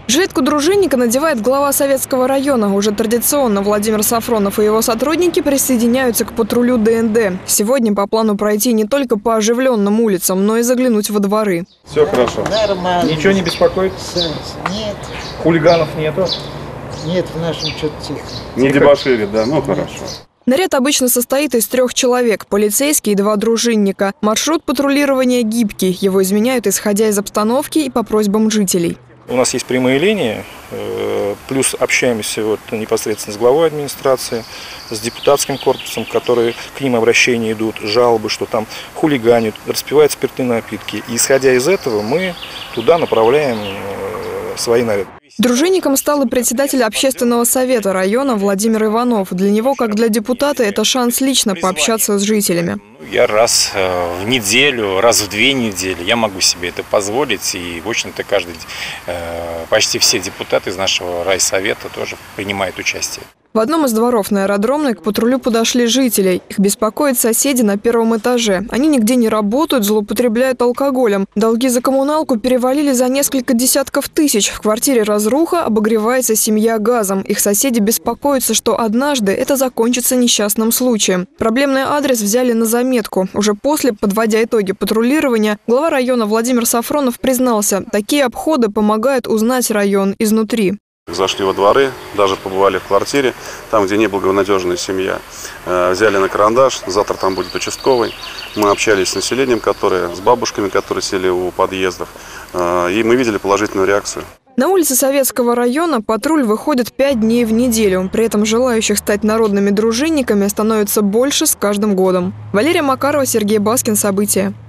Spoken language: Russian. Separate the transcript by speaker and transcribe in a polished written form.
Speaker 1: Жилетку дружинника надевает глава Советского района. Уже традиционно Владимир Сафронов и его сотрудники присоединяются к патрулю ДНД. Сегодня по плану пройти не только по оживленным улицам, но и заглянуть во дворы.
Speaker 2: Все хорошо?
Speaker 3: Нормально.
Speaker 2: Ничего не беспокоит?
Speaker 3: Нет.
Speaker 2: Хулиганов нету?
Speaker 3: Нет, в нашем что-то тихо.
Speaker 2: Не дебоширит, да? Ну хорошо.
Speaker 1: Наряд обычно состоит из 3 человек – полицейский и 2 дружинника. Маршрут патрулирования гибкий. Его изменяют, исходя из обстановки и по просьбам жителей.
Speaker 4: У нас есть прямые линии, плюс общаемся непосредственно с главой администрации, с депутатским корпусом, которые к ним обращения идут, жалобы, что там хулиганят, распивают спиртные напитки. И исходя из этого мы туда направляем свои наряды.
Speaker 1: Дружинником стал и председатель общественного совета района Владимир Иванов. Для него, как для депутата, это шанс лично пообщаться с жителями.
Speaker 5: Я раз в неделю, раз в 2 недели я могу себе это позволить. И, в общем-то, почти все депутаты из нашего райсовета тоже принимают участие.
Speaker 1: В одном из дворов на Аэродромной к патрулю подошли жители. Их беспокоят соседи на 1-м этаже. Они нигде не работают, злоупотребляют алкоголем. Долги за коммуналку перевалили за несколько десятков тысяч. В квартире разруха, обогревается семья газом. Их соседи беспокоятся, что однажды это закончится несчастным случаем. Проблемный адрес взяли на заметку. Уже после, подводя итоги патрулирования, глава района Владимир Сафронов признался, такие обходы помогают узнать район изнутри.
Speaker 6: Зашли во дворы, даже побывали в квартире, там, где не благонадежная семья. Взяли на карандаш, завтра там будет участковый. Мы общались с населением, с бабушками, которые сели у подъездов. И мы видели положительную реакцию.
Speaker 1: На улице Советского района патруль выходит 5 дней в неделю. При этом желающих стать народными дружинниками становится больше с каждым годом. Валерия Макарова, Сергей Баскин. События.